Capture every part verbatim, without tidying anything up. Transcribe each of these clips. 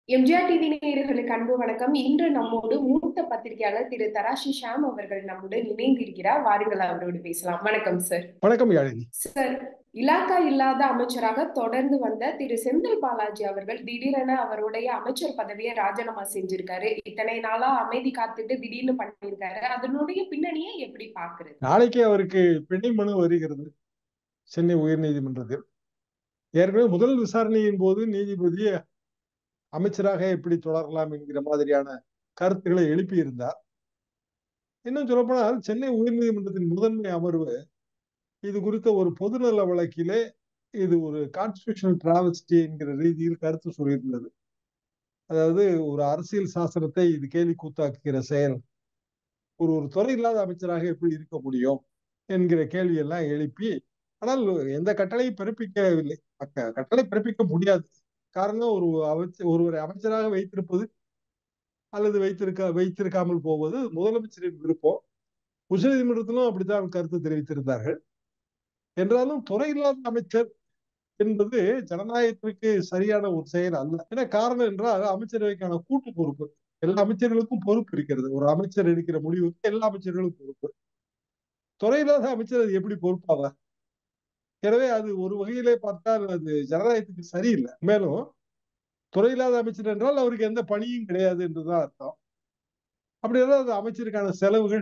MGR TV நேயர்களுக்கு அன்பு வணக்கம். இன்று நம்மோடு மூத்த பத்திரிகையாளர் திரு தராசு ஷாம் அவர்கள் நம்முடன் இணைந்திருக்கிறார். வாருங்கள், அவரோடு பேசலாம். வணக்கம் சார். வணக்கம் யாழினி. சார், இலாக்கா இல்லாத அமைச்சராக தொடர்ந்து வந்த திரு செந்தில் பாலாஜி அவர்கள் திடீரென அவருடைய அமைச்சர் பதவியை ராஜினாமா செஞ்சிருக்காரு. இத்தனை நாளா அமைதி காத்துட்டு திடீர்னு பண்ணிருக்காரு. அதனுடைய பின்னணியை எப்படி பாக்குறது? நாளைக்கு அவருக்கு பிணை மனு வருகிறது சென்னை உயர் நீதிமன்றத்தில். ஏற்கனவே முதல் விசாரணையின் போது நீதிபதி அமைச்சராக எப்படி தொடரலாம் என்கிற மாதிரியான கருத்துக்களை எழுப்பியிருந்தார். இன்னும் சொல்லப்போனால் சென்னை உயர் நீதிமன்றத்தின் முதன்மை அமர்வு இது குறித்த ஒரு பொதுநல வழக்கிலே இது ஒரு கான்ஸ்டிடியூஷனல் டிராவஸ்டி என்கிற ரீதியில் கருத்து சொல்லியிருந்தது. அதாவது ஒரு அரசியல் சாசனத்தை இது கேலி கூத்தாக்குகிற செயல், ஒரு ஒரு துறை இல்லாத அமைச்சராக எப்படி இருக்க முடியும் என்கிற கேள்வியெல்லாம் எழுப்பி, ஆனால் எந்த கட்டளையும் பிறப்பிக்கவில்லை. கட்டளை பிறப்பிக்க முடியாது. காரணம், ஒரு அமைச்சர் ஒருவரை அமைச்சராக வைத்திருப்பது அல்லது வைத்திருக்க வைத்திருக்காமல் போவது முதலமைச்சரின் விருப்பம். உச்ச நீதிமன்றத்திலும் அப்படித்தான் கருத்து தெரிவித்திருந்தார்கள். என்றாலும் துறை இல்லாத அமைச்சர் என்பது ஜனநாயகத்திற்கு சரியான ஒரு செயல் அல்ல. என்ன காரணம் என்றால், அமைச்சரவைக்கான கூட்டு பொறுப்பு எல்லா அமைச்சர்களுக்கும் பொறுப்பு இருக்கிறது. ஒரு அமைச்சர் எடுக்கிற முடிவுக்கு எல்லா அமைச்சர்களுக்கும் பொறுப்பு. துறை இல்லாத அமைச்சர் அது எப்படி பொறுப்பாவார்? எனவே அது ஒரு வகையிலே பார்த்தால் அது ஜனநாயகத்துக்கு சரியில்லை. மேலும் துறை இல்லாத அமைச்சர் என்றால் அவருக்கு எந்த பணியும் கிடையாது என்றுதான் அர்த்தம். அப்படி ஏதாவது அமைச்சருக்கான செலவுகள்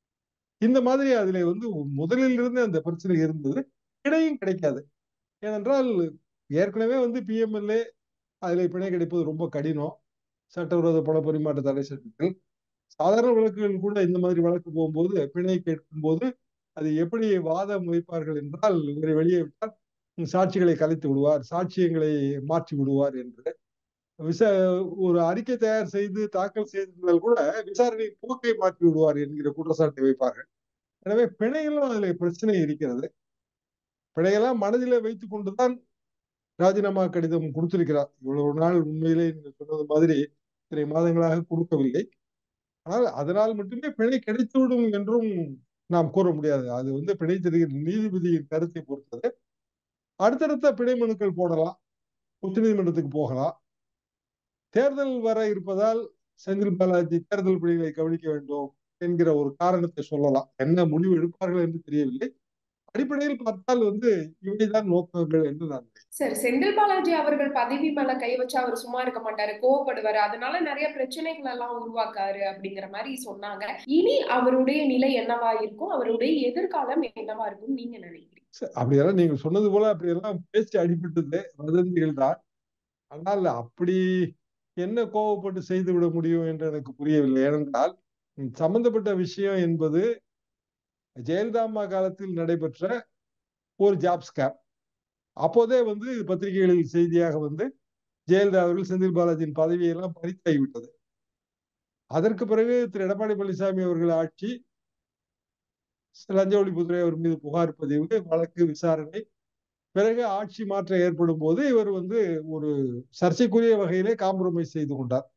இந்த மாதிரி அதுல வந்து முதலில் இருந்து அந்த பிரச்சனை இருந்தது. பிணையும் கிடைக்காது. ஏனென்றால் ஏற்கனவே வந்து பிஎம்எல்ஏ அதுல பிணை கிடைப்பது ரொம்ப கடினம். சட்டவிரோத பண பரிமாற்ற தடை சட்டத்தில் சாதாரண வழக்குகள் கூட இந்த மாதிரி வழக்கு போகும்போது பிணை கேட்கும் போது அது எப்படி வாதம் வைப்பார்கள் என்றால், இவரை வெளியே விட்டால் சாட்சிகளை கலைத்து விடுவார், சாட்சியங்களை மாற்றி விடுவார் என்று விச ஒரு அறிக்கை தயார் செய்து தாக்கல் செய்திருந்தால் கூட விசாரணையின் போக்கை மாற்றி விடுவார் என்கிற குற்றச்சாட்டை வைப்பார்கள். எனவே பிணைகளும் அதுல பிரச்சனை இருக்கிறது. பிணையெல்லாம் மனதிலே வைத்துக் கொண்டுதான் ராஜினாமா கடிதம் கொடுத்திருக்கிறார். இவ்வளவு நாள் உண்மையிலே நீங்கள் சொன்னது மாதிரி இத்தனை மாதங்களாக கொடுக்கவில்லை. ஆனால் அதனால் மட்டுமே பிணை கிடைத்துவிடும் என்றும் நாம் கூற முடியாது. அது வந்து பிணை தருகிற நீதிபதியின் கருத்தை பொறுத்தது. அடுத்தடுத்த பிணை மனுக்கள் போடலாம், உச்ச நீதிமன்றத்துக்கு போகலாம். தேர்தல் வர இருப்பதால் செந்தில் பாலாஜி தேர்தல் பணிகளை கவனிக்க வேண்டும் என்கிற ஒரு காரணத்தை சொல்லலாம். என்ன முடிவு எடுப்பார்கள் என்று தெரியவில்லை. அடிப்படையில் பார்த்தால் வந்து இவைதான் நோக்கங்கள் என்று நான் சார், செந்தில் பாலாஜி அவர்கள் பதவி மேல கை வச்சு அவர் சும்மா இருக்க மாட்டாரு, கோவப்படுவாரு, அதனால நிறைய பிரச்சனைகள் எல்லாம் உருவாக்காரு அப்படிங்கிற மாதிரி சொன்னாங்க. இனி அவருடைய நிலை என்னவா இருக்கும், அவருடைய எதிர்காலம் என்னவா இருக்கும் நீங்க நினைக்கிறீங்க? அப்படியெல்லாம் நீங்க சொன்னது போல அப்படியெல்லாம் பேச்சு அடிபட்டது வதந்திகள் தான். ஆனால் அப்படி என்ன கோவப்பட்டு செய்து விட முடியும் என்று எனக்கு புரியவில்லை. ஏனென்றால் சம்பந்தப்பட்ட விஷயம் என்பது ஜெயலலிதா அம்மா காலத்தில் நடைபெற்ற ஒரு ஜாப் ஸ்கேம். அப்போதே வந்து பத்திரிகைகளில் செய்தியாக வந்து ஜெயலலிதா அவர்கள் செந்தில் பாலாஜியின் பதவியெல்லாம் பறித்தாகிவிட்டது. அதற்கு பிறகு திரு எடப்பாடி பழனிசாமி அவர்கள் ஆட்சி, லஞ்ச ஒழிப்புத்துறை அவர் மீது புகார் பதிவு, வழக்கு விசாரணை, பிறகு ஆட்சி மாற்றம் ஏற்படும் போது இவர் வந்து ஒரு சர்ச்சைக்குரிய வகையிலே காம்ப்ரமைஸ் செய்து கொண்டார்.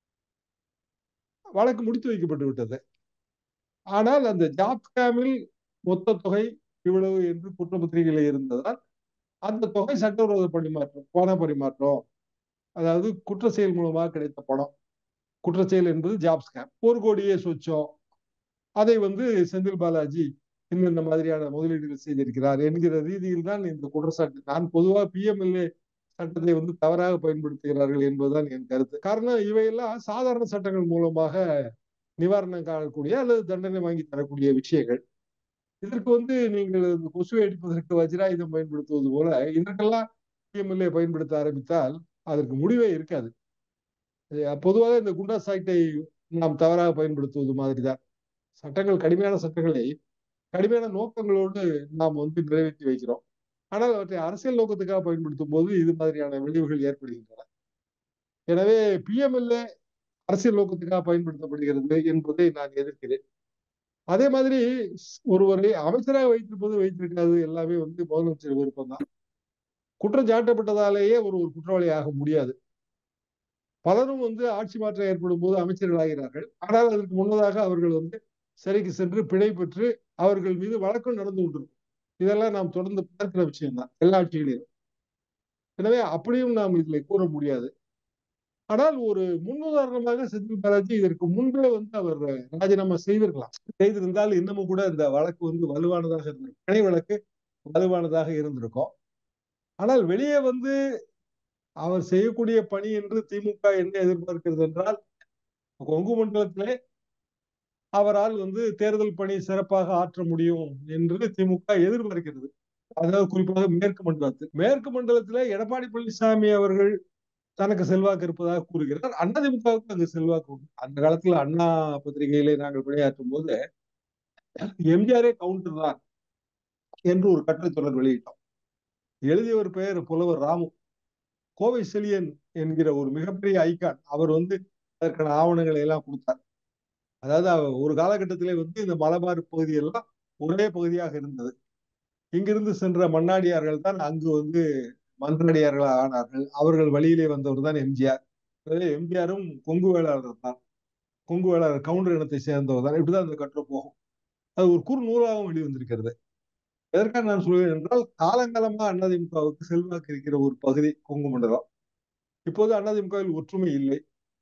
வழக்கு முடித்து வைக்கப்பட்டு விட்டது. ஆனால் அந்த ஜாப் ஸ்கேமில் மொத்த தொகை இவ்வளவு என்று குற்றப்பத்திரிகையில இருந்ததால் அந்த தொகை சட்டவிரோத பரிமாற்றம், பண பரிமாற்றம், அதாவது குற்ற செயல் மூலமாக கிடைத்த பணம். குற்ற செயல் என்பது ஜாப் ஸ்கேம். ஒரு கோடியே சொச்சம், அதை வந்து செந்தில் பாலாஜி இந்த மாதிரியான முதலீடுகள் செய்திருக்கிறார் என்கிற ரீதியில் தான் இந்த குற்றச்சாட்டு. நான் பொதுவாக பிஎம்எல்ஏ சட்டத்தை வந்து தவறாக பயன்படுத்துகிறார்கள் என்பதுதான் என் கருத்து. காரணம், இவையெல்லாம் சாதாரண சட்டங்கள் மூலமாக நிவாரணம் காணக்கூடிய அல்லது தண்டனை வாங்கி தரக்கூடிய விஷயங்கள். இதற்கு வந்து நீங்கள் கொசுவை அடிப்பதற்கு வஜ்ராயுதம் பயன்படுத்துவது போல இதற்கெல்லாம் பிஎம்எல்ஏ பயன்படுத்த ஆரம்பித்தால் அதற்கு முடிவே இருக்காது. பொதுவாக இந்த குண்டாஸ் ஆக்டை நாம் தவறாக பயன்படுத்துவது மாதிரிதான். சட்டங்கள், கடுமையான சட்டங்களை கடுமையான நோக்கங்களோடு நாம் வந்து நிறைவேற்றி வைக்கிறோம். ஆனால் அவற்றை அரசியல் நோக்கத்துக்காக பயன்படுத்தும் போது இது மாதிரியான விளைவுகள் ஏற்படுகின்றன. எனவே பிஎம்எல்ஏ அரசியல் நோக்கத்துக்காக பயன்படுத்தப்படுகிறது என்பதை நான் எதிர்க்கிறேன். அதே மாதிரி ஒருவரை அமைச்சராக வைத்திருப்பது வைத்திருக்காது எல்லாமே வந்து முதலமைச்சர் விருப்பம் தான். குற்றம் சாட்டப்பட்டதாலேயே ஒரு ஒரு குற்றவாளி ஆக முடியாது. பலரும் வந்து ஆட்சி மாற்றம் ஏற்படும் போது அமைச்சர்கள் ஆகிறார்கள். ஆனால் அதற்கு முன்னதாக அவர்கள் வந்து சிறைக்கு சென்று பிணை பெற்று அவர்கள் மீது வழக்கம் நடந்து கொண்டிருக்கும். இதெல்லாம் நாம் தொடர்ந்து பார்க்கிற விஷயம் தான் எல்லா ஆட்சிகளிலும். எனவே அப்படியும் நாம் இதில் கூற முடியாது. ஆனால் ஒரு முன்னுதாரணமாக செந்தில் பாலாஜி இதற்கு முன்பே வந்து அவர் ராஜினாமா செய்திருக்கலாம். செய்திருந்தால் இன்னமும் கூட இந்த வழக்கு வந்து வலுவானதாக இருந்திருக்கும். பிணை வழக்கு வலுவானதாக இருந்திருக்கும். ஆனால் வெளியே வந்து அவர் செய்யக்கூடிய பணி என்று திமுக என்ன எதிர்பார்க்கிறது என்றால், கொங்கு மண்டலத்திலே அவரால் வந்து தேர்தல் பணி சிறப்பாக ஆற்ற முடியும் என்று திமுக எதிர்பார்க்கிறது. அதாவது குறிப்பாக மேற்கு மண்டலத்தில் மேற்கு மண்டலத்திலே எடப்பாடி பழனிசாமி அவர்கள் தனக்கு செல்வாக்கு இருப்பதாக கூறுகிறார். அதிமுகவுக்கு அங்கு செல்வாக்கு உண்டு. அந்த காலத்துல அண்ணா பத்திரிகையிலே நாங்கள் பணியாற்றும் போது எம்ஜிஆரே கவுண்டர் தான் என்று ஒரு கட்டுரை தொடர் வெளியிட்டோம். எழுதியவர் பெயர் புலவர் ராமு. கோவை செழியன் என்கிற ஒரு மிகப்பெரிய ஐகான். அவர் வந்து அதற்கான ஆவணங்களை எல்லாம் கொடுத்தார். அதாவது ஒரு காலகட்டத்திலே வந்து இந்த மலபார் பகுதியெல்லாம் ஒரே பகுதியாக இருந்தது. இங்கிருந்து சென்ற மன்னாடியார்கள் தான் அங்கு வந்து மன்றடியார்கள் ஆனார்கள். அவர்கள் வழியிலே வந்தவர் தான் எம்ஜிஆர். எம்ஜிஆரும் கொங்கு வேளாளர் தான். கொங்கு வேளாளர் கவுண்டர் இனத்தை சேர்ந்தவர் தான். இப்படிதான் அந்த கட்டுரை போகும். அது ஒரு குறு நூலாகவும் வெளிவந்திருக்கிறது. எதற்காக நான் சொல்கிறேன் என்றால், காலங்காலமா அதிமுகவுக்கு செல்வாக்கு இருக்கிற ஒரு பகுதி கொங்கு மண்டலம். இப்போது அதிமுகவில் ஒற்றுமை இல்லை.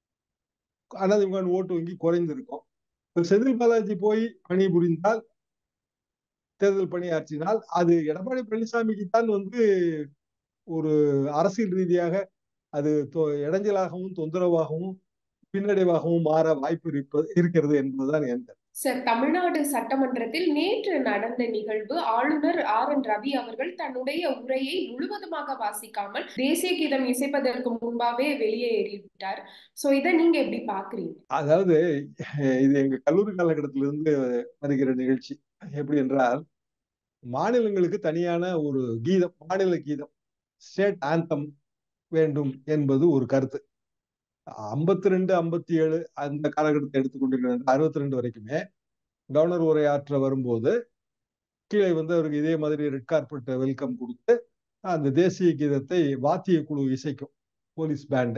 அதிமுக ஓட்டு வங்கி குறைந்திருக்கும். செந்தில் பாலாஜி போய் பணி புரிந்தால், தேர்தல் பணியாற்றினால், அது எடப்பாடி பழனிசாமிக்கு தான் வந்து ஒரு அரசியல் ரீதியாக அது இடைஞ்சலாகவும் தொந்தரவாகவும் பின்னடைவாகவும் மாற வாய்ப்பு இருப்பது இருக்கிறது என்பதுதான் என் சார், தமிழ்நாடு சட்டமன்றத்தில் நேற்று நடந்த நிகழ்வு, ஆளுநர் ஆர் என் ரவி அவர்கள் தன்னுடைய உரையை முழுவதுமாக வாசிக்காமல் தேசிய கீதம் இசைப்பதற்கு முன்பாவே வெளியேறிவிட்டார். சோ இதை நீங்க எப்படி பாக்குறீங்க? அதாவது இது எங்க கல்லூரி காலகட்டத்திலிருந்து வருகிற நிகழ்ச்சி. எப்படி என்றால், மாநிலங்களுக்கு தனியான ஒரு கீதம், மாநில கீதம், ஸ்டேட் ஆந்தம் வேண்டும் என்பது ஒரு கருத்து. ஐம்பத்தி ரெண்டு ஐம்பத்தி ஏழு அந்த காலகட்டத்தை எடுத்துக்கொண்டிருக்கிற அறுபத்தி ரெண்டு வரைக்குமே கவர்னர் உரையாற்ற வரும்போது கீழே வந்து அவருக்கு இதே மாதிரி ரெட் கார்பெட் வெல்கம் கொடுத்து அந்த தேசிய கீதத்தை வாத்திய குழு இசைக்கும், போலீஸ் பேண்டு.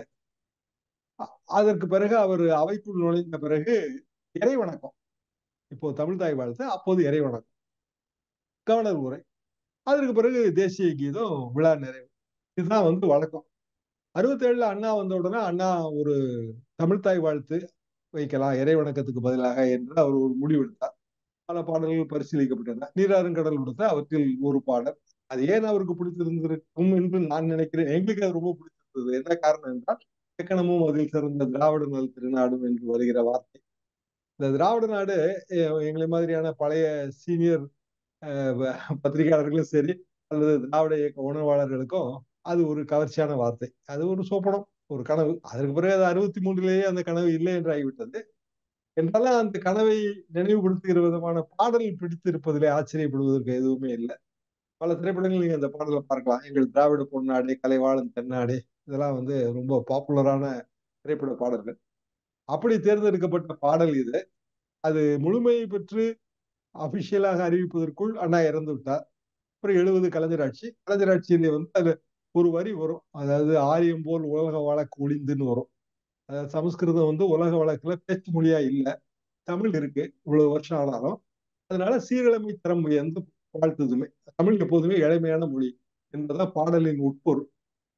அதற்கு பிறகு அவர் அவைக்குள் நுழைந்த பிறகு இறை வணக்கம், இப்போ தமிழ் தாய் வாழ்த்து, அப்போது இறை வணக்கம், கவர்னர் உரை, அதற்கு பிறகு தேசிய கீதம், விழா நிறைவு. இதுதான் வந்து வழக்கம். அறுபத்தி ஏழுல அண்ணா வந்த உடனே அண்ணா ஒரு தமிழ்தாய் வாழ்த்து வைக்கலாம் இறை வணக்கத்துக்கு பதிலாக என்று அவர் ஒரு முடிவெடுத்தார். பல பாடல்கள் பரிசீலிக்கப்பட்டன. நீராறுங்கடல் விடுத்த அவற்றில் ஒரு பாடல். அது ஏன் அவருக்கு பிடித்திருந்திருக்கும் என்று நான் நினைக்கிறேன். எங்களுக்கு அது ரொம்ப பிடித்திருந்தது. என்ன காரணம் என்றால், இலக்கணமும் அதில் சிறந்த திராவிட நல் திருநாடும் என்று வருகிற வார்த்தை. இந்த திராவிட நாடு எங்களை மாதிரியான பழைய சீனியர் பத்திரிகையாளர்களும் சரி அல்லது திராவிட இயக்க உணர்வாளர்களுக்கும் அது ஒரு கவர்ச்சியான வார்த்தை. அது ஒரு சோப்பனம், ஒரு கனவு. அதற்கு பிறகு அது அறுபத்தி மூன்றிலேயே அந்த கனவு இல்லை என்று ஆகிவிட்டது. என்றாலும் அந்த கனவை நினைவுபடுத்துகிற விதமான பாடல் பிடித்திருப்பதிலே ஆச்சரியப்படுவதற்கு எதுவுமே இல்லை. பல திரைப்படங்கள் நீங்க அந்த பாடலை பார்க்கலாம். எங்கள் திராவிட பொன்னாடே, கலைவாழும் தென்னாடே, இதெல்லாம் வந்து ரொம்ப பாப்புலரான திரைப்பட பாடல்கள். அப்படி தேர்ந்தெடுக்கப்பட்ட பாடல் இது. அது முழுமையை பெற்று அபிஷியலாக அறிவிப்பதற்குள் அண்ணா இறந்து விட்டார். அப்புறம் எழுபது கலைஞர் ஆட்சி. கலைஞர் ஆட்சியிலே வந்து அது ஒரு வரி வரும். அதாவது ஆரியம் போல் உலக வழக்கு ஒளிந்துன்னு வரும். அதாவது சமஸ்கிருதம் வந்து உலக வழக்குல பேச்சு மொழியா இல்லை, தமிழ் இருக்கு இவ்வளவு வருஷம் ஆனாலும். அதனால சீரழமை தரம் உயர்ந்து வாழ்த்துதுமே. தமிழ் எப்போதுமே இளமையான மொழி என்பதுதான் பாடலின் உட்பொருள்.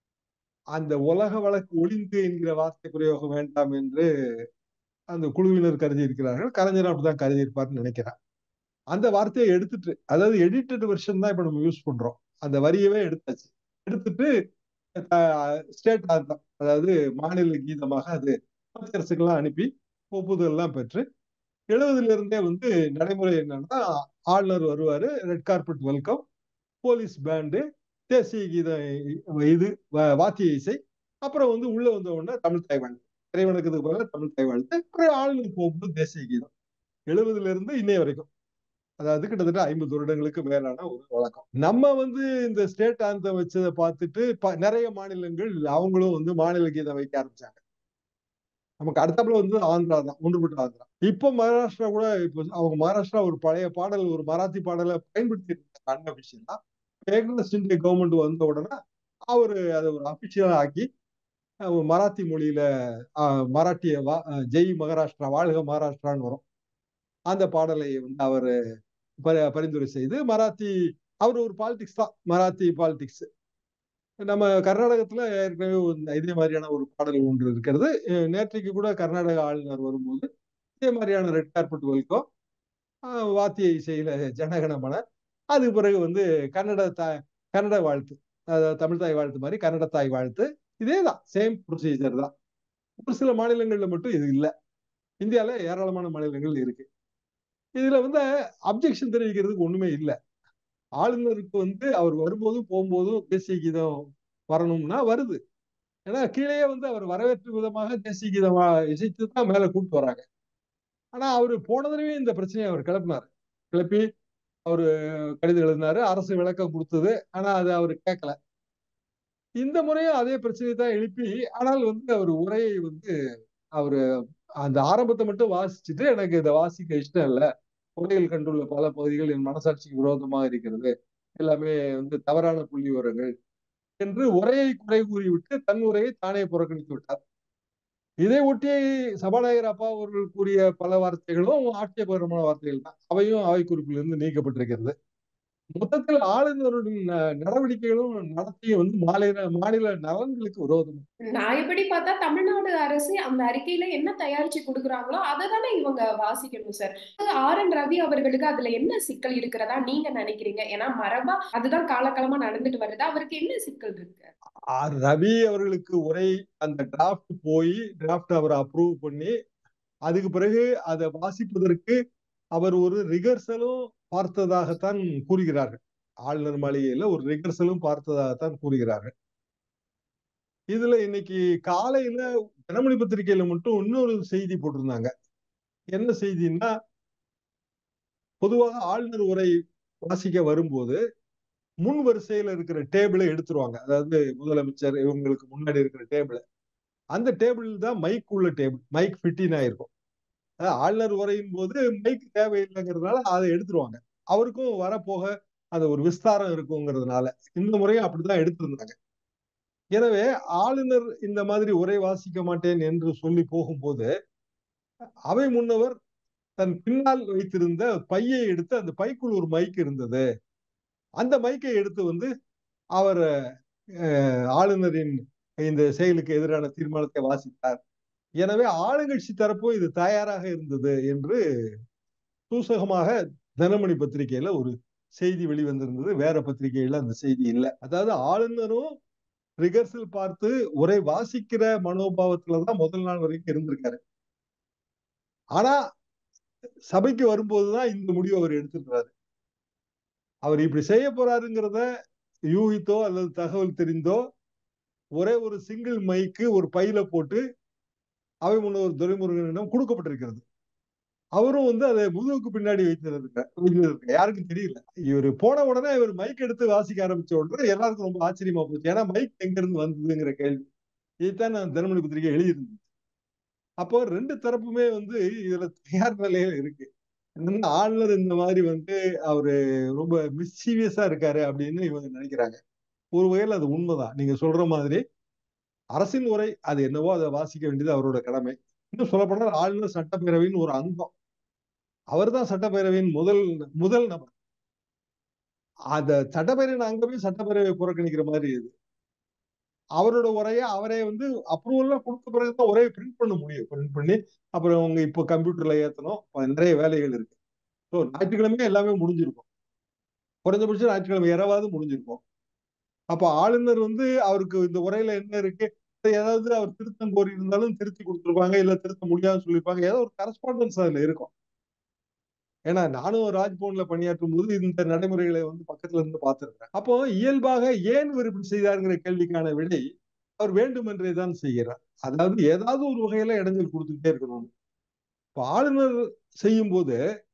அந்த உலக வழக்கு ஒளிந்து என்கிற வார்த்தை பிரயோகம் வேண்டாம் என்று அந்த குழுவினர் கருதி இருக்கிறார்கள். கலைஞர் அப்படிதான் கருதி இருப்பார்னு நினைக்கிறேன். அந்த வார்த்தையை எடுத்துட்டு, அதாவது எடிட்டட் வெர்ஷன் தான் இப்ப நம்ம யூஸ் பண்றோம். அந்த வரியவே எடுத்தாச்சு. எடுத்துட்டு ஸ்டேட் ஆந்தம், அதாவது மாநில கீதமாக அது மத்திய அரசுக்கெல்லாம் அனுப்பி ஒப்புதல் எல்லாம் பெற்று எழுபதுல இருந்தே வந்து நடைமுறை என்னன்னா, ஆளுநர் வருவாரு, red carpet welcome, police band, தேசிய கீதம், இது வாத்திய இசை, அப்புறம் வந்து உள்ள வந்த உடனே தமிழ் தாய் வாழ்த்து, இறைவனுக்கு பதிலாக தமிழ் தாய் வாழ்த்து, அப்புறம் ஆளுநர் போகும்போது தேசிய கீதம். எழுபதுல இருந்து இன்னைய வரைக்கும், அதாவது கிட்டத்தட்ட ஐம்பது வருடங்களுக்கு மேலான ஒரு வழக்கம். நம்ம வந்து இந்த ஸ்டேட் ஆந்தம் வச்சதை பார்த்துட்டு நிறைய மாநிலங்கள் அவங்களும் வந்து மாநில கீதம் வைக்க ஆரம்பிச்சாங்க. நமக்கு அடுத்தாப்புல வந்து ஆந்திரா தான், ஒன்றுபட்ட ஆந்திரா. இப்போ மகாராஷ்டிரா கூட, இப்போ அவங்க மகாராஷ்டிரா ஒரு பழைய பாடல், ஒரு மராத்தி பாடலை பயன்படுத்தி இருக்காங்க அன்அபிஷியலா. ஏக்நாத் ஷிண்டே கவர்மெண்ட் வந்த உடனே அவரு அதை ஒரு அபிஷியலா ஆக்கி மராத்தி மொழியில மராட்டிய ஜெய் மகாராஷ்டிரா, வாழ்க மகாராஷ்டிரான்னு வரும். அந்த பாடலை வந்து அவர் பரிந்துரை செய்து மராத்தி, அவர் ஒரு பாலிடிக்ஸ் தான், மராத்தி பாலிடிக்ஸ். நம்ம கர்நாடகத்துல ஏற்கனவே ஒரு இதே மாதிரியான ஒரு பாடல் ஒன்று இருக்கிறது. அஹ் நேற்றைக்கு கூட கர்நாடக ஆளுநர் வரும்போது இதே மாதிரியான ரெட் கார்பெட் வெல்கம், வாத்திய இசையில ஜனகணமன, அதுக்கு பிறகு வந்து கன்னட தாய் கன்னட வாழ்த்து, அதாவது தமிழ் தாய் வாழ்த்து மாதிரி கன்னட தாய் வாழ்த்து. இதே தான், சேம் ப்ரொசீஜர் தான். ஒரு சில மாநிலங்கள்ல மட்டும் இது இல்ல. இந்தியால ஏராளமான மாநிலங்கள் இருக்கு. இதுல வந்து அப்ஜெக்ஷன் தெரிவிக்கிறதுக்கு ஒண்ணுமே இல்ல. ஆளுநருக்கு வந்து அவர் வரும்போதும் போகும்போதும் தேசிய கீதம் வரணும்னா வருது. ஏன்னா கீழேயே வந்து அவர் வரவேற்று விதமாக தேசிய கீதம் இசைத்து தான் மேல கூப்பிட்டு வராங்க. ஆனா அவரு போன தடவை இந்த பிரச்சனையை அவர் கிளப்பினார். கிளப்பி அவரு கடிதம் எழுதினாரு, அரசு விளக்கம் கொடுத்தது. ஆனா அது அவரு கேட்கல. இந்த முறையும் அதே பிரச்சனையை தான் எழுப்பி, ஆனால் வந்து அவர் உரையை வந்து அவரு அந்த ஆரம்பத்தை மட்டும் வாசிச்சுட்டு, எனக்கு இதை வாசிக்க இஷ்டம் இல்ல, உரையில் கண்டுள்ள பல பகுதிகள் என் மனசாட்சிக்கு விரோதமாக இருக்கிறது, எல்லாமே வந்து தவறான புள்ளி விவரங்கள் என்று உரையை குறை கூறிவிட்டு தன் உரையை தானே புறக்கணித்து விட்டார். இதை ஒட்டி சபாநாயகர் அப்பா அவர்கள் கூறிய பல வார்த்தைகளும் ஆட்சேபகரமான வார்த்தைகள் தான். அவையும் அவை குறிப்பிலிருந்து நீக்கப்பட்டிருக்கிறது. மொத்தத்தில் ஆளுநருடைய நடவடிக்கைகளும் நடத்தையும் வந்து மாநில மாநில நலன்களுக்கு விரோதம். நான் எப்படி பார்த்தா தமிழ்நாடு அரசு அந்த அறிக்கையில என்ன தயாரிச்சு கொடுக்குறாங்களோ அதை தானே இவங்க வாசிக்கணும் சார். ஆர் என் ரவி அவர்களுக்கு அதுல என்ன சிக்கல் இருக்கிறதா நீங்க நினைக்கிறீங்க? ஏன்னா மரபா அதுதான் காலகாலமா நடந்துட்டு வருது. அவருக்கு என்ன சிக்கல் இருக்கு? ஆர் ரவி அவர்களுக்கு உரை அந்த டிராப்ட் போய் டிராப்ட் அவர் அப்ரூவ் பண்ணி அதுக்கு பிறகு அதை வாசிப்பதற்கு அவர் ஒரு ரிகர்சலும் பார்த்ததாகத்தான் கூறுகிறார்கள். ஆளுநர் மாளிகையில ஒரு ரிகர்சலும் பார்த்ததாகத்தான் கூறுகிறார்கள். இதுல இன்னைக்கு காலையில தினமணி பத்திரிகையில மட்டும் இன்னொரு செய்தி போட்டிருந்தாங்க. என்ன செய்தின்னா, பொதுவாக ஆளுநர் உரை வாசிக்க வரும்போது முன் வரிசையில இருக்கிற டேபிளை எடுத்துருவாங்க. அதாவது முதலமைச்சர் இவங்களுக்கு முன்னாடி இருக்கிற டேபிள், அந்த டேபிள் தான் மைக் உள்ள டேபிள், மைக் ஃபிட்டின் ஆயிருக்கும். ஆளுநர் உரையின் போது மைக் தேவையில்லைங்கிறதுனால அதை எடுத்துருவாங்க. அவருக்கும் வரப்போக அது ஒரு விஸ்தாரம் இருக்குங்கிறதுனால இந்த முறையும் அப்படித்தான் எடுத்திருந்தாங்க. எனவே ஆளுநர் இந்த மாதிரி உரை வாசிக்க மாட்டேன் என்று சொல்லி போகும்போது அவை முன்னவர் தன் பின்னால் வைத்திருந்த பையை எடுத்து, அந்த பைக்குள் ஒரு மைக் இருந்தது, அந்த மைக்கை எடுத்து வந்து அவர் ஆளுநரின் இந்த செயலுக்கு எதிரான தீர்மானத்தை வாசித்தார். எனவே ஆளுங்கட்சி தரப்பும் இது தயாராக இருந்தது என்று சூசகமாக தினமணி பத்திரிகையில ஒரு செய்தி வெளிவந்திருந்தது. வேற பத்திரிகையில அந்த செய்தி இல்லை. அதாவது ஆளுநரும் ரிகர்சல் பார்த்து உரை வாசிக்கிற மனோபாவத்துலதான் முதல் நாள் வரைக்கும் இருந்திருக்காரு. ஆனா சபைக்கு வரும்போதுதான் இந்த முடிவு அவர் எடுத்திருக்கிறாரு. அவர் இப்படி செய்ய போறாருங்கிறத யூகித்தோ அல்லது தகவல் தெரிந்தோ ஒரே ஒரு சிங்கிள் மைக்கு ஒரு பையில போட்டு அவை முன்னவர் துரைமுருகனிடம் கொடுக்கப்பட்டிருக்கிறது. அவரும் வந்து அதை முதுகுக்கு பின்னாடி வைத்திருக்க யாருக்கும் தெரியல. இவர் போன உடனே இவர் மைக் எடுத்து வாசிக்க ஆரம்பிச்ச உடனே எல்லாருக்கும் ரொம்ப ஆச்சரியமா போச்சு. ஏன்னா மைக் எங்க இருந்து வந்ததுங்கிற கேள்வி. இதைத்தான் நான் தினமணி பத்திரிகை எழுதியிருந்தேன். அப்போ ரெண்டு தரப்புமே வந்து இதுல தயார் நிலையில இருக்கு. என்னன்னா ஆளுநர் இந்த மாதிரி வந்து அவரு ரொம்ப மிஸ்சீவியஸா இருக்காரு அப்படின்னு இவங்க நினைக்கிறாங்க. ஒரு வகையில் அது உண்மைதான். நீங்க சொல்ற மாதிரி அரசின் உரை அது என்னவோ அதை வாசிக்க வேண்டியது அவரோட கடமை. இன்னும் சொல்லப்போனால் ஆளுநர் சட்டப்பேரவையின் ஒரு அங்கம். அவர் தான் சட்டப்பேரவையின் முதல் முதல் நபர். அந்த சட்டப்பேரவையின் அங்கமே சட்டப்பேரவை புறக்கணிக்கிற மாதிரி இது. அவரோட உரையை அவரே வந்து அப்ரூவல்லாம் கொடுத்த பிறகுதான் உரையை பிரிண்ட் பண்ண முடியும். பிரிண்ட் பண்ணி அப்புறம் அவங்க இப்போ கம்ப்யூட்டர்ல ஏத்தணும். நிறைய வேலைகள் இருக்கு. ஸோ ஞாயிற்றுக்கிழமை எல்லாமே முடிஞ்சிருக்கும். குறைஞ்சபட்சம் ஞாயிற்றுக்கிழமை இரவாவது முடிஞ்சிருக்கும். அப்ப ஆளுநர் வந்து அவருக்கு இந்த உரையில என்ன இருக்கு, ஏதாவது அவர் திருத்தம் கோரி இருந்தாலும் திருத்தி கொடுத்துருப்பாங்க, இல்ல திருத்த முடியாதுன்னு சொல்லியிருப்பாங்க. ஏதோ ஒரு கரஸ்பாண்டன்ஸ் அதுல இருக்கும். ஏன்னா நானும் ராஜ்பவன்ல பணியாற்றும் போது இந்த நடைமுறைகளை வந்து பக்கத்துல இருந்து பார்த்திருக்கேன். அப்போ இயல்பாக ஏன் இவர் இப்படி செய்தாருங்கிற கேள்விக்கான விடை அவர் வேண்டும் என்றே தான் செய்கிறார். அதாவது ஏதாவது ஒரு வகையில இடைஞ்சல் கொடுத்துக்கிட்டே இருக்கணும். இப்ப ஆளுநர் செய்யும் போது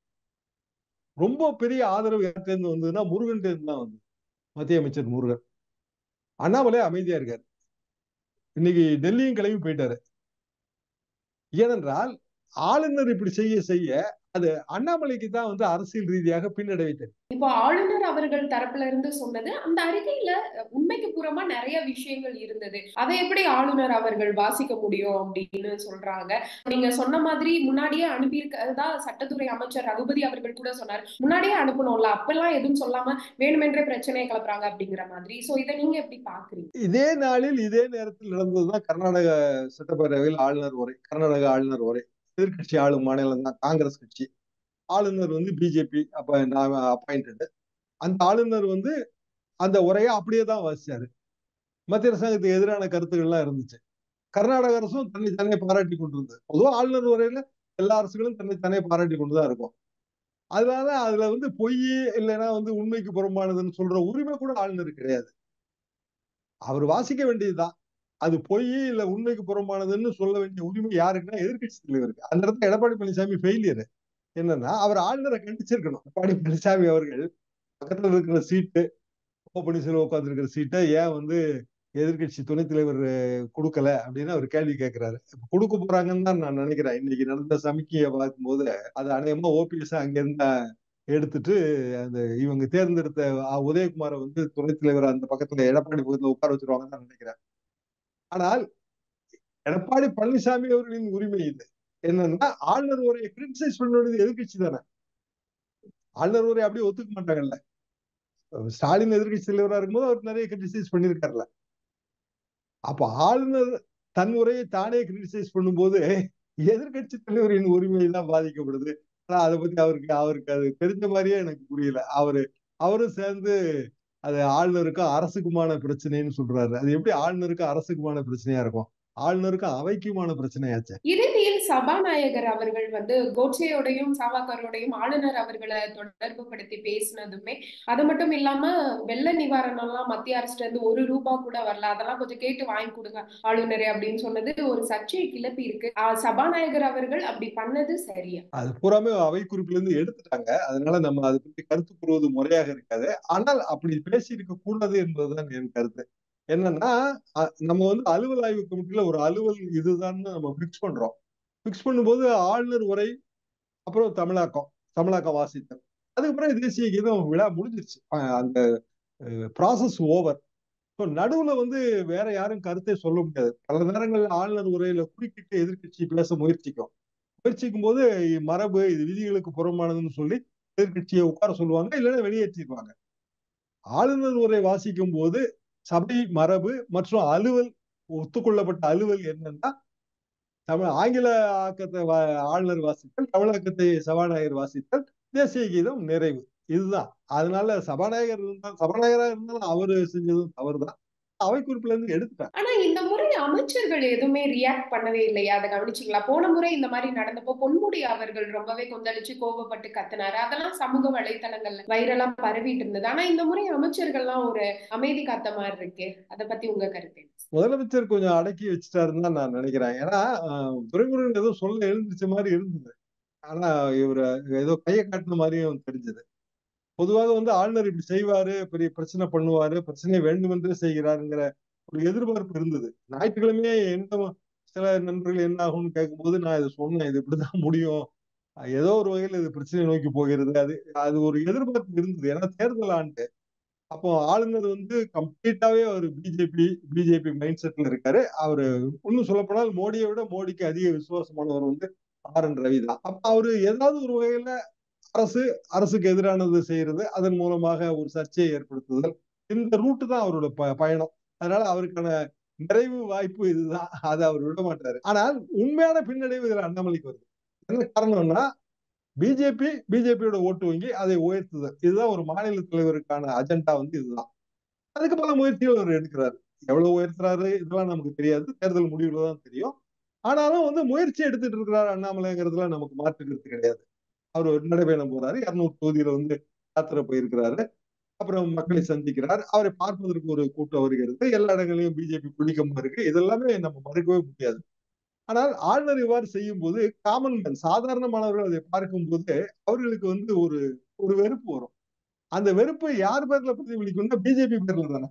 ரொம்ப பெரிய ஆதரவு யார்கிட்ட வந்ததுன்னா முருகன் தான் வந்து மத்திய அமைச்சர் முருகன். அண்ணாமலை அமைதியா இருக்காரு. இன்னைக்கு டெல்லியும் கிளம்பி போயிட்டாரு. ஏனென்றால் ஆளுநர் இப்படி செய்ய செய்ய அது அண்ணாமலைக்கு தான் வந்து அரசியல் ரீதியாக பின்னடைவை தரும். இப்போ ஆளுநர் அவர்கள் தரப்புல இருந்து சொன்னது அந்த அறிக்கையில உண்மைக்கு புறமா நிறைய விஷயங்கள் இருந்தது. அதை எப்படி ஆளுநர் அவர்கள் வாசிக்க முடியும் அப்படின்னு சொல்றாங்க. நீங்க சொன்ன மாதிரி முன்னாடியே அனுப்பியிருக்கிறதா சட்டத்துறை அமைச்சர் ரகுபதி அவர்கள் கூட சொன்னார். முன்னாடியே அனுப்பணும்ல, அப்பெல்லாம் எதுவும் சொல்லாம வேணுமென்றே பிரச்சனையை கிளப்புறாங்க அப்படிங்கிற மாதிரி. சோ இதை நீங்க எப்படி பாக்குறீங்க? இதே நாளில் இதே நேரத்தில் நடந்ததுதான் கர்நாடக சட்டப்பேரவையில் ஆளுநர் உரை. கர்நாடக ஆளுநர் உரை. எதிர்கட்சி ஆளும் மாநிலம் தான் காங்கிரஸ் கட்சி. ஆளுநர் வந்து பிஜேபி அப்ப அப்பாயிண்டட். அந்த ஆளுநர் வந்து அந்த உரையை அப்படியே தான் வாசிச்சாரு. மத்திய அரசாங்கத்துக்கு எதிரான கருத்துக்கள் எல்லாம் இருந்துச்சு. கர்நாடக அரசும் தன்னை தானே பாராட்டி கொண்டிருந்தது. பொதுவாக ஆளுநர் உரையில எல்லா அரசுகளும் தன்னை தானே பாராட்டி கொண்டுதான் இருக்கும். அதனால அதுல வந்து பொய் இல்லைன்னா வந்து உண்மைக்கு புறம்பானதுன்னு சொல்ற உரிமை கூட ஆளுநர் கிடையாது. அவர் வாசிக்க வேண்டியதுதான். அது பொய் இல்ல உண்மைக்கு புறம்பானதுன்னு சொல்ல வேண்டிய உரிமை யாருக்குன்னா எதிர்கட்சி தலைவருக்கு. அந்த இடத்துல எடப்பாடி பழனிசாமி ஃபெயிலியர். என்னன்னா அவர் ஆளுநரை கண்டிச்சிருக்கணும். எடப்பாடி பழனிசாமி அவர்கள் பக்கத்துல இருக்கிற சீட்டு ஓ பன்னீர்செல்வம் உட்கார்ந்து இருக்கிற சீட்டை ஏன் வந்து எதிர்கட்சி துணைத் தலைவர் கொடுக்கல அப்படின்னு அவர் கேள்வி கேட்கிறாரு. கொடுக்க போறாங்கன்னு தான் நான் நினைக்கிறேன். இன்னைக்கு நடந்த சமிக்கையை பார்க்கும்போது அது அநேகமா ஓபிஎஸ் அங்க இருந்த எடுத்துட்டு அந்த இவங்க தேர்ந்தெடுத்த உதயகுமாரை வந்து துணைத் தலைவர் அந்த பக்கத்துல எடப்பாடி பக்கத்துல உட்கார வச்சிருவாங்கன்னு தான் நினைக்கிறேன். ஆனால் எடப்பாடி பழனிசாமி அவர்களின் உரிமை இது. என்னன்னா ஆளுநர் உரையை கிரிட்டிசைஸ் பண்ண வேண்டியது எதிர்கட்சி தானே. ஆளுநர் உரை அப்படியே ஒத்துக்க மாட்டாங்கல்ல. ஸ்டாலின் எதிர்கட்சி தலைவரா இருக்கும்போது அவர் நிறைய கிரிட்டிசைஸ் பண்ணியிருக்காருல்ல. அப்ப ஆளுநர் தன் உரையை தானே கிரிட்டிசைஸ் பண்ணும்போது எதிர்கட்சி தலைவரின் உரிமை தான் பாதிக்கப்படுது. ஆனா அதை பத்தி அவருக்கு அவருக்கு அது தெரிஞ்ச மாதிரியே எனக்கு புரியல. அவரு அவரும் சேர்ந்து அது ஆளுநருக்கும் அரசுக்குமான பிரச்சனைன்னு சொல்றாரு. அது எப்படி ஆளுநருக்கும் அரசுக்குமான பிரச்சனையா இருக்கும்? ஆளுநருக்கும் அவைக்குமான பிரச்சனையாச்சு. இறுதியில் சபாநாயகர் அவர்கள் வந்து கோட்சேயோடையும் சாவாக்கரோடையும் ஆளுநர் அவர்களை தொடர்பு படுத்தி பேசினதுமே அது மட்டும் இல்லாம வெள்ள நிவாரணம் எல்லாம் மத்திய அரசுல இருந்து ஒரு ரூபா கூட வரல, அதெல்லாம் கொஞ்சம் கேட்டு வாங்கி கொடுங்க ஆளுநரே அப்படின்னு சொன்னது ஒரு சர்ச்சையை கிளப்பி இருக்கு. சபாநாயகர் அவர்கள் அப்படி பண்ணது சரியா? அது பூராமே அவை குறிப்பில இருந்து எடுத்துட்டாங்க. அதனால நம்ம அதை பற்றி கருத்து கூறுவது முறையாக இருக்காது. ஆனால் அப்படி பேசி இருக்க கூடாது என்பதுதான் என் கருத்து. என்னன்னா நம்ம வந்து அலுவல் ஆய்வு கமிட்டியில ஒரு அலுவல் இதுதான் நம்ம பிக்ஸ் பண்றோம். பிக்ஸ் பண்ணும்போது ஆளுநர் உரை அப்புறம் தமிழாக்கம் தமிழாக்கம் வாசித்தல் அதுக்கப்புறம் தேசிய கீதம் விழா முடிஞ்சிருச்சு. அந்த ப்ராசஸ் ஓவர். நடுவுல வந்து வேற யாரும் கருத்தை சொல்ல முடியாது. பல நேரங்கள் ஆளுநர் உரையில குறுக்கிட்டு எதிர்கட்சி பேச முயற்சிக்கும். முயற்சிக்கும் போது மரபு இது விதிகளுக்கு புறம்பானதுன்னு சொல்லி எதிர்கட்சியை உட்கார சொல்லுவாங்க, இல்லைன்னா வெளியேற்றிடுவாங்க. ஆளுநர் உரை வாசிக்கும் போது சபை மரபு மற்றும் அலுவல் ஒத்துக்கொள்ளப்பட்ட அலுவல் என்னன்னா தமிழ் ஆங்கில ஆக்கத்தை ஆளுநர் வாசித்தல், தமிழாக்கத்தை சபாநாயகர் வாசித்தல், தேசிய கீதம் நிறைவு. இதுதான். அதனால சபாநாயகர் இருந்தால் சபாநாயகரா இருந்தாலும் அவரு செஞ்சதும் தவறுதான். அவை குறிப்புல இருந்து எடுத்துட்டாங்க. ஆனா இந்த முறை அமைச்சர்கள் எதுவுமே ரியாக்ட் பண்ணவே இல்லையா? அதை கவனிச்சீங்களா? போன முறை இந்த மாதிரி நடந்தப்போ பொன்முடி அவர்கள் ரொம்பவே கொந்தளிச்சு கோபப்பட்டு கத்தினாரு. அதெல்லாம் சமூக வலைத்தளங்கள்ல வைரலா பரவிட்டு இருந்தது. ஆனா இந்த முறை அமைச்சர்கள்லாம் ஒரு அமைதி காத்த மாதிரி இருக்கு. அதை பத்தி உங்க கருத்து? முதலமைச்சர் கொஞ்சம் அடக்கி வச்சுட்டாருன்னு தான் நான் நினைக்கிறேன். ஏன்னா துரைமுருகன் ஏதோ சொல்ல எழுந்துச்ச மாதிரி இருந்தது. ஆனா இவரு ஏதோ கையை காட்டின மாதிரியும் தெரிஞ்சது. பொதுவாக வந்து ஆளுநர் இப்படி செய்வாரு, பெரிய பிரச்சனை பண்ணுவாரு, பிரச்சனையை வேண்டுமென்றே செய்கிறாருங்கிற ஒரு எதிர்பார்ப்பு இருந்தது. ஞாயிற்றுக்கிழமையே என்ன சில நண்பர்கள் என்ன ஆகும்னு கேட்கும்போது நான் இதை சொன்னேன், இது இப்படிதான் முடியும், ஏதோ ஒரு வகையில் இது பிரச்சனை நோக்கி போகிறது. அது அது ஒரு எதிர்பார்ப்பு இருந்தது. ஏன்னா தேர்தல் ஆண்டு. அப்போ ஆளுநர் வந்து கம்ப்ளீட்டாவே அவர் பிஜேபி பிஜேபி மைண்ட் செட்ல இருக்காரு. அவரு இன்னும் சொல்ல போனால் மோடியை விட மோடிக்கு அதிக விசுவாசமானவர் வந்து ஆர் என் ரவி தான். அப்ப அவரு ஏதாவது ஒரு வகையில அரசு அரசுக்கு எதிரானது செய்யறது, அதன் மூலமாக ஒரு சர்ச்சையை ஏற்படுத்துதல், இந்த ரூட்டு தான் அவரோட பயணம். அதனால அவருக்கான நிறைவு வாய்ப்பு இதுதான். அதை அவர் விட மாட்டாரு. ஆனால் உண்மையான பின்னடைவு இதுல அண்ணாமலைக்கு வருது. என்ன காரணம்னா பிஜேபி பிஜேபியோட ஓட்டு வங்கி அதை உயர்த்துதல். இதுதான் ஒரு மாநில தலைவருக்கான அஜெண்டா வந்து இதுதான். அதுக்கு பல முயற்சிகள் அவர் எடுக்கிறாரு. எவ்வளவு உயர்த்துறாரு இதெல்லாம் நமக்கு தெரியாது. தேர்தல் முடிவுல தான் தெரியும். ஆனாலும் வந்து முயற்சி எடுத்துட்டு இருக்கிறாரு அண்ணாமலைங்கிறதுல நமக்கு மாற்று கருத்து கிடையாது. அவர் ஒரு நடைபயணம் போறாரு. இருநூறு தொகுதியில வந்து யாத்திரை போயிருக்கிறாரு. அப்புறம் மக்களை சந்திக்கிறார். அவரை பார்ப்பதற்கு ஒரு கூட்டம் வருகிறது. எல்லா இடங்களிலும் பிஜேபி புள்ளிக்கமா இருக்கு. இதெல்லாமே நம்ம மறுக்கவே முடியாது. ஆனால் ஆளுநர் இவ்வாறு செய்யும் போது காமன் மேன் சாதாரணமானவர்கள் அதை பார்க்கும் போது அவர்களுக்கு வந்து ஒரு ஒரு வெறுப்பு வரும். அந்த வெறுப்பு யார் பேர்ல பிரதிபலிக்கும்னா பிஜேபி பேர்ல தானே.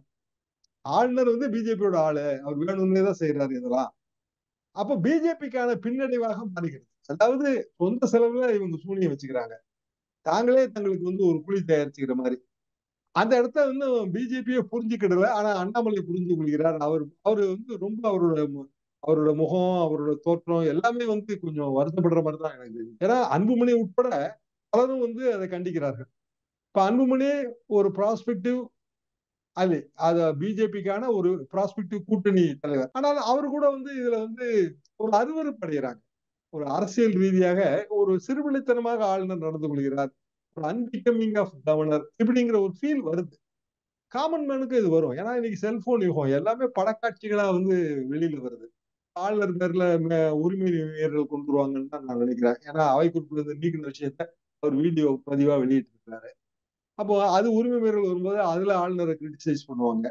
ஆளுநர் வந்து பிஜேபியோட ஆளு, அவர் வேணும்னே தான் செய்யறாரு இதெல்லாம். அப்ப பிஜேபிக்கான பின்னடைவாக மாறுகிறது. அதாவது சொந்த செலவுல இவங்க சூனியம் வச்சுக்கிறாங்க. தாங்களே தங்களுக்கு வந்து ஒரு குழி தயாரிச்சுக்கிற மாதிரி. அந்த இடத்த வந்து பிஜேபியே புரிஞ்சுக்கிடல. ஆனா அண்ணாமலை புரிஞ்சு கொள்கிறார். அவர் அவரு வந்து ரொம்ப அவரோட மு- அவரோட முகம், அவரோட தோற்றம் எல்லாமே வந்து கொஞ்சம் வருத்தப்படுற மாதிரி தான் எனக்கு தெரியுது. ஏன்னா அன்புமணி உட்பட பலரும் வந்து அதை கண்டிக்கிறார்கள். இப்ப அன்புமணி ஒரு ப்ராஸ்பெக்டிவ் அது அத பிஜேபிக்கான ஒரு ப்ராஸ்பெக்டிவ் கூட்டணி தலைவர். ஆனால் அவரு கூட வந்து இதுல வந்து ஒரு அருவருப்பு அடைகிறாங்க. ஒரு அரசியல் ரீதியாக ஒரு சிறுபிள்ளைத்தனமாக ஆளுநர் நடந்து கொள்கிறார். ஒரு அன்பிகமிங் ஆஃப் கவர்னர் இப்படிங்கிற ஒரு ஃபீல் வருது. காமன் மேனுக்கு இது வரும். ஏன்னா இன்னைக்கு செல்போன் யுகம். எல்லாமே படக்காட்சிகளா வந்து வெளியில வருது. ஆளுநர் பேர்ல ம- உரிமை மீறல் கொண்டு வருவாங்கன்னு தான் நான் நினைக்கிறேன். ஏன்னா அவை குறிப்பிலிருந்து நீக்கின விஷயத்த ஒரு வீடியோ பதிவா வெளியிட்டு இருக்காரு. அப்போ அது உரிமை மீறல் வரும்போது அதுல ஆளுநரை கிரிட்டிசைஸ் பண்ணுவாங்க.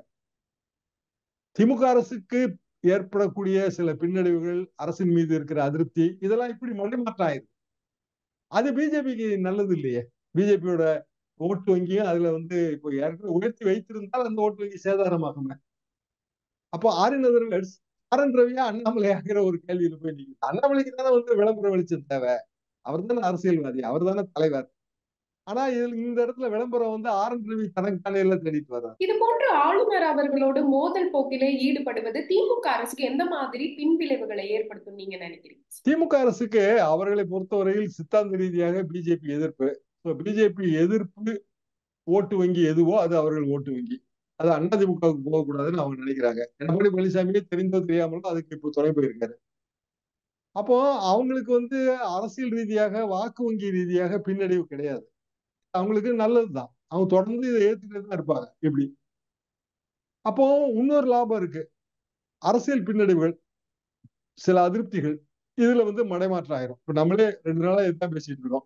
திமுக அரசுக்கு ஏற்படக்கூடிய சில பின்னடைவுகள், அரசின் மீது இருக்கிற அதிருப்தி இதெல்லாம் இப்படி மடைமாற்றம் ஆயிருக்கு. அது பிஜேபிக்கு நல்லது இல்லையே. பிஜேபியோட ஓட்டு வங்கியும் அதுல வந்து இப்போ ஏற்கனவே உயர்த்தி வைத்திருந்தால் அந்த ஓட்டு வங்கி சேதாரமாகுமே. அப்போ ஆரின் அதர்வேர்ட்ஸ் ஆர் என் ரவியா அண்ணாமலையாங்கிற ஒரு கேள்வியில போய் நிக்குது. அண்ணாமலைக்கு தானே வந்து விளம்பர வெளிச்சம் தேவை. அவர் தானே அரசியல்வாதி, அவர் தானே தலைவர். ஆனா இதுல இந்த இடத்துல விளம்பரம் வந்து ஆர் என் ரவி தனக்கு தானே தேடிட்டு வர்றாரு. இது போன்ற ஆளுநர் அவர்களோடு மோதல் போக்கிலே ஈடுபடுவது திமுக அரசுக்கு எந்த மாதிரி பின்விளைவுகளை ஏற்படுத்தும் நீங்க நினைக்கிறீங்க? திமுக அரசுக்கு அவர்களை பொறுத்தவரையில் சித்தாந்த ரீதியாக பிஜேபி எதிர்ப்பு. பிஜேபி எதிர்ப்பு ஓட்டு வங்கி எதுவோ அது அவர்கள் ஓட்டு வங்கி. அது அதிமுகவுக்கு போகக்கூடாதுன்னு அவங்க நினைக்கிறாங்க. எடப்பாடி பழனிசாமியே தெரிந்தோ தெரியாமலோ அதுக்கு இப்போ துணை போயிருக்காரு. அப்போ அவங்களுக்கு வந்து அரசியல் ரீதியாக வாக்கு வங்கி ரீதியாக பின்னடைவு கிடையாது. அவங்களுக்கு நல்லதுதான். அவங்க தொடர்ந்து இதை ஏத்துக்கிட்டு தான் இருப்பாங்க. இப்படி அப்போ இன்னொரு லாபம் இருக்கு. அரசியல் பின்னடைவுகள், சில அதிருப்திகள் இதுல வந்து மடைமாற்றம் ஆயிரும். இப்ப நம்மளே ரெண்டு நாளா இதுதான் பேசிட்டு இருக்கோம்.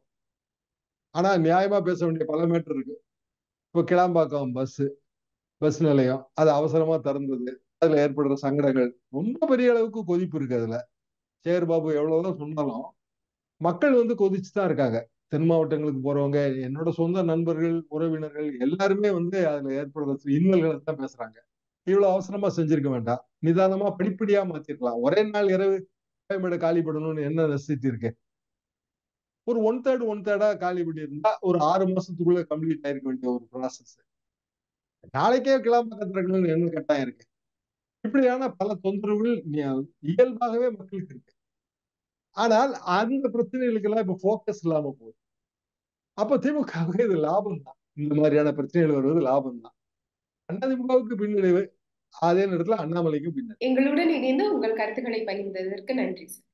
ஆனா நியாயமா பேச வேண்டிய பல மேட்டர் இருக்கு. இப்போ கிளாம்பாக்கம் பஸ் பஸ் நிலையம் அது அவசரமா திறந்தது. அதுல ஏற்படுற சங்கடங்கள் ரொம்ப பெரிய அளவுக்கு கொதிப்பு இருக்கு அதுல. சேகர் பாபு எவ்வளவுதான் சொன்னாலும் மக்கள் வந்து கொதிச்சு தான் இருக்காங்க. தென் மாவட்டங்களுக்கு போறவங்க, என்னோட சொந்த நண்பர்கள், உறவினர்கள் எல்லாருமே வந்து அதுல ஏற்படுற இன்னல்களை தான் பேசுறாங்க. இவ்வளவு அவசரமா செஞ்சிருக்க வேண்டாம். நிதானமா படிப்படியா மாத்திருக்கலாம். ஒரே நாள் இரவு கோயம்பேடு காலி பண்ணணும்னு என்ன நெசசிட்டி இருக்கு? ஒரு ஒன் தேர்ட் ஒன் தேர்டா காலி பண்ணியிருந்தா ஒரு ஆறு மாசத்துக்குள்ள கம்ப்ளீட் ஆயிருக்க வேண்டிய ஒரு ப்ராசஸ். நாளைக்கே கிளாம்பாக்கம் திறக்கணும்னு என்ன கட்டாயம் இருக்கு? இப்படியான பல தொந்தரவுகள் இயல்பாகவே மக்களுக்கு இருக்கு. ஆனால் அந்த பிரச்சனைகளுக்கு எல்லாம் இப்ப போக்கஸ் இல்லாம போகுது. அப்ப திமுகவுக்கு இது லாபம் தான். இந்த மாதிரியான பிரச்சனைகள் வருவது லாபம் தான். அதிமுகவுக்கு பின்னடைவு, அதே நேரத்துல அண்ணாமலைக்கும் பின்னடைவு. எங்களுடன் இணைந்து உங்கள் கருத்துக்களை பகிர்ந்ததற்கு நன்றி சார்.